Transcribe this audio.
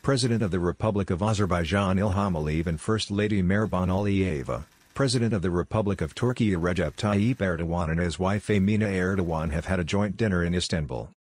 President of the Republic of Azerbaijan Ilham Aliyev and First Lady Mehriban Aliyeva, President of the Republic of Turkey Recep Tayyip Erdogan and his wife Emine Erdogan have had a joint dinner in Istanbul.